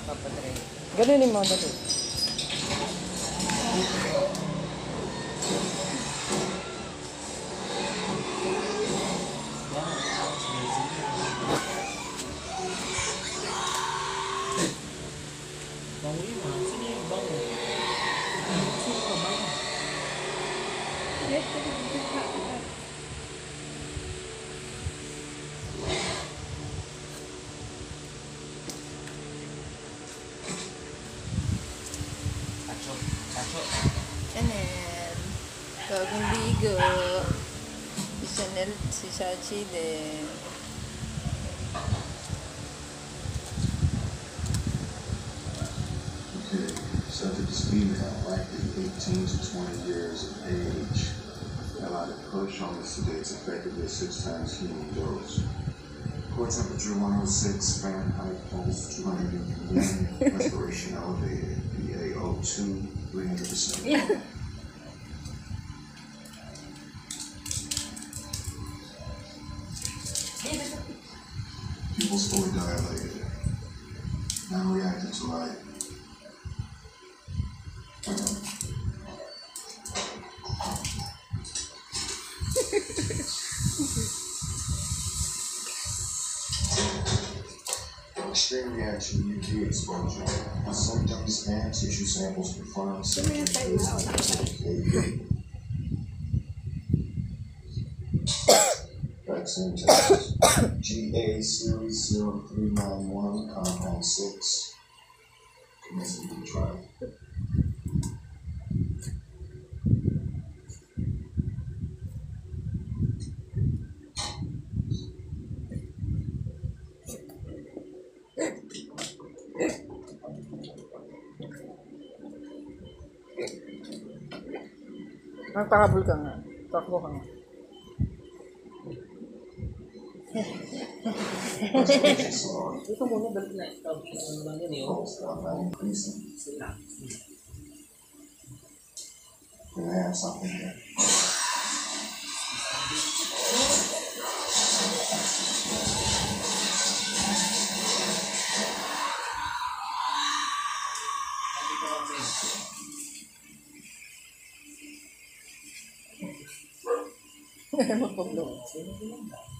papadry. Ganunin mo, dali. Bango yun ha. Sino yung bango? Sino ka bango? Sacho. Chanel. Bagong ligo. Si Chanel, si Sachie din. Okay, subject is female, likely 18 to 20 years of age. Allowed to push on the sedates effectively 6 times human dose. Core temperature 106 Fahrenheit, pulse 201, respiration elevated, PaO2 300%. Pupils fully dilated, non-reactive to light. Extreme reaction to UV exposure. The symptoms and tissue samples confirm symptoms. Vaccine test. GA series 0391, compound 6. Commencing the trial. Magpakabul ka nga. Takbo ka nga. Ito muna balik na ito. Ano ba yan yun? Sila. Can I have something here? Magpaglo.